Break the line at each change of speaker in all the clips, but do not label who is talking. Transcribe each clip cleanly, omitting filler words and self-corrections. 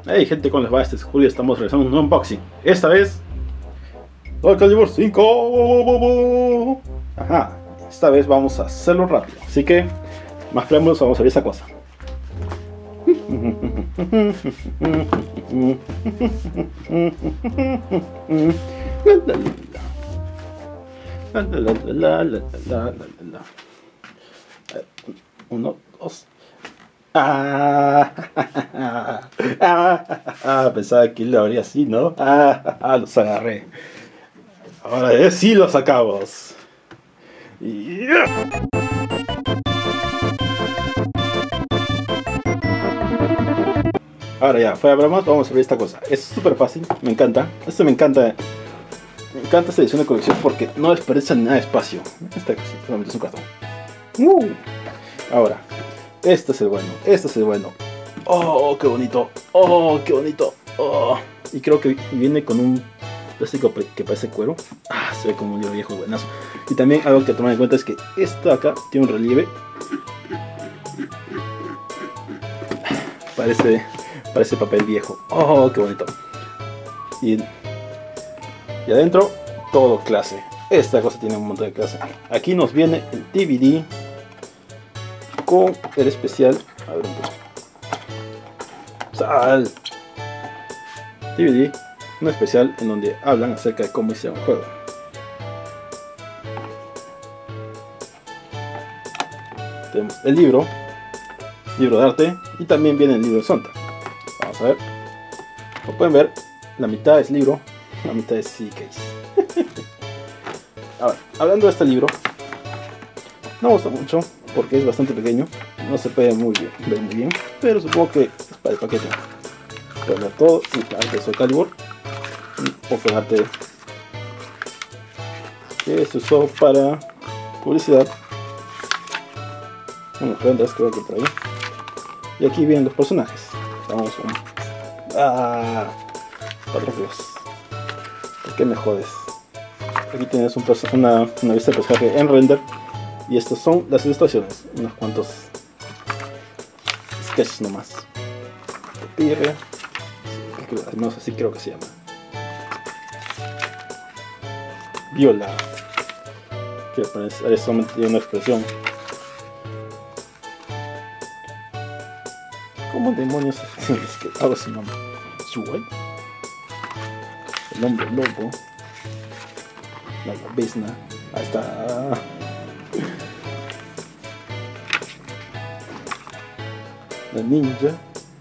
Hey gente, ¿cómo les va? Este es Julio, estamos realizando un nuevo unboxing. Esta vez Soul Calibur 5. Ajá, esta vez vamos a hacerlo rápido. Así que, más preámbulos, vamos a ver esa cosa. Uno, dos. Pensaba que lo haría así, ¿no? Los agarré. Ahora sí los sacamos. Ahora ya, fuera de bromas, vamos a ver esta cosa. Es súper fácil, me encanta. Esto me encanta. Me encanta esta edición de colección porque no desperdicia nada de espacio. Esta cosita solamente es un cartón. Ahora, este es el bueno, este es el bueno. Oh, qué bonito. Oh, qué bonito. Oh. Y creo que viene con un plástico que parece cuero. Se ve como un libro viejo buenazo. Y también algo que tomar en cuenta es que esto acá tiene un relieve. Parece papel viejo. Oh, qué bonito. Y adentro, todo clase. Esta cosa tiene un montón de clase. Aquí nos viene el DVD con el especial. A ver un poco. Sal. DVD, un especial en donde hablan acerca de cómo hicieron el juego. Tenemos el libro de arte, y también viene el libro de soundtrack. Vamos a ver. Como pueden ver, la mitad es libro, la mitad es CD case. Ahora, hablando de este libro, no me gusta mucho porque es bastante pequeño, no se puede ver muy bien, pero supongo que es para el paquete. Pueden ver todo, el arte de Soul Calibur, un poco de arte que se usó para publicidad, unos renders creo que por ahí. Y aquí vienen los personajes. Vamos un... Patroclos. ¿Por qué me jodes? Aquí tienes una vista de personaje en render. Y estas son las ilustraciones. Unos cuantos sketches nomás. Pirre. Al menos así creo que se llama. Viola. Quiero poner solamente una expresión. ¿Cómo demonios es que hago ese nombre? ¿Suel? El hombre lobo. La lobezna. Ahí está. La ninja.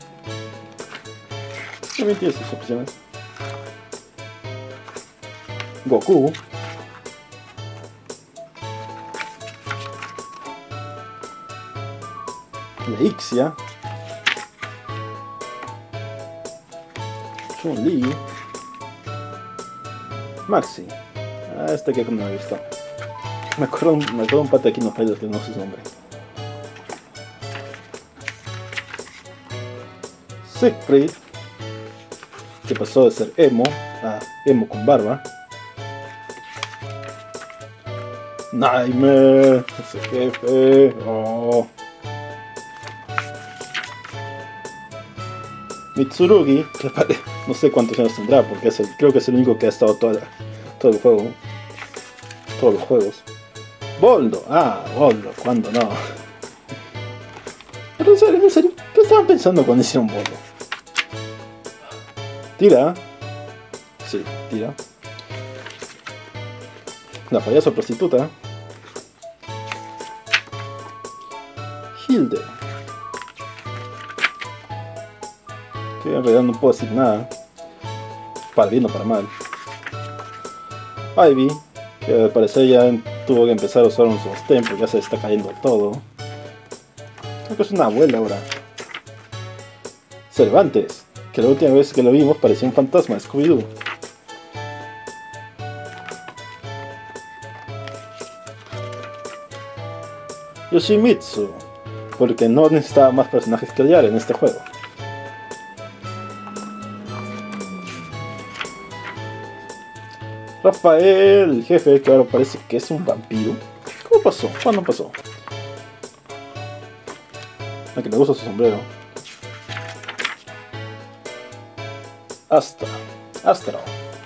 También tiene sus opciones. Goku. La Ixia. Chun-Li. Maxi. Este que no he visto. Me acuerdo un pata aquí en los pelos que no sé su nombre. Siegfried, que pasó de ser emo a emo con barba. Nightmare, ese jefe. Oh. Mitsurugi, que no sé cuántos años tendrá, porque creo que es el único que ha estado todo el juego. Todos los juegos. Boldo, Boldo, ¿cuándo no? Pero en serio, ¿qué estaban pensando cuando hicieron Boldo? Tira. Sí, Tira. La payaso prostituta. Hilde. Que en realidad no puedo decir nada. Para bien o para mal. Ivy, que al parecer ya tuvo que empezar a usar un sostén porque ya se está cayendo todo. Creo que es una abuela ahora. Cervantes, que la última vez que lo vimos parecía un fantasma de Scooby-Doo. Yoshimitsu, porque no necesitaba más personajes que odiar en este juego. Rafael, el jefe, que ahora parece que es un vampiro. ¿Cómo pasó? ¿Cuándo pasó? A que le gusta su sombrero. Astro.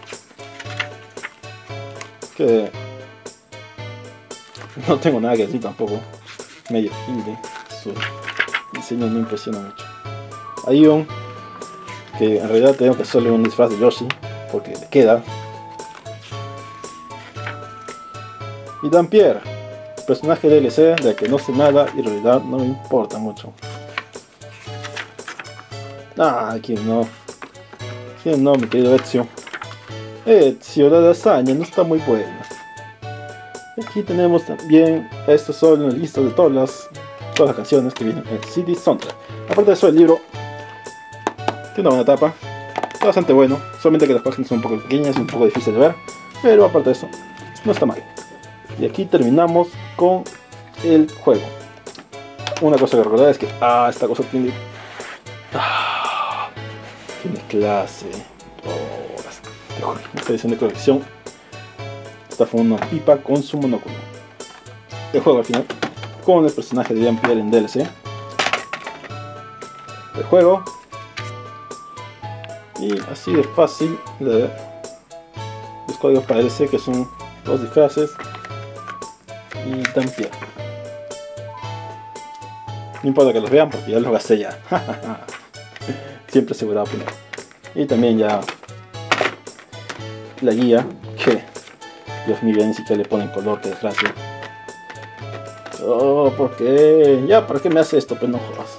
Que no tengo nada que decir tampoco. Medio indie. Su diseño no impresiona mucho. Hay que en realidad tengo que hacerle un disfraz de Yoshi porque le queda. Y Dampier, personaje DLC de que no sé nada y en realidad no me importa mucho. ¿Quién no? ¿Quién no, mi querido Ezio? Ezio, la lasaña no está muy buena. Aquí tenemos también, estos son las listas de todas las canciones que vienen en el CD Soundtrack. Aparte de eso, el libro tiene una buena tapa, está bastante bueno, solamente que las páginas son un poco pequeñas y un poco difíciles de ver, pero aparte de eso, no está mal. Y aquí terminamos con el juego. Una cosa que recordar es que, esta cosa tiene clase. Esta edición de colección está fumando una pipa con su monóculo. El juego al final con el personaje de Dampier en DLC. El juego y así de fácil de los códigos para DLC, que son dos disfraces y Dampier. No importa que los vean porque ya los gasté ya. Siempre asegurado primero. Y también ya la guía, que Dios mío, ya ni siquiera le ponen color, que desgracia. ¿Por qué? Ya, ¿para qué me hace esto? Pues no jodas.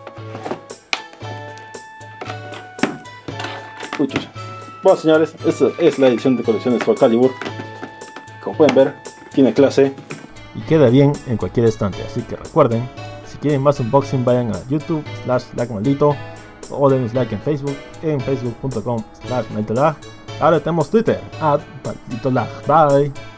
Uy, chucha. Bueno, señores, esta es la edición de colección de Soul Calibur. Como pueden ver, tiene clase y queda bien en cualquier estante. Así que recuerden, si quieren más unboxing, vayan a YouTube/LikeMaldito o denos like en Facebook, en facebook.com/malditolag. Ahora tenemos Twitter, @malditolag. Bye.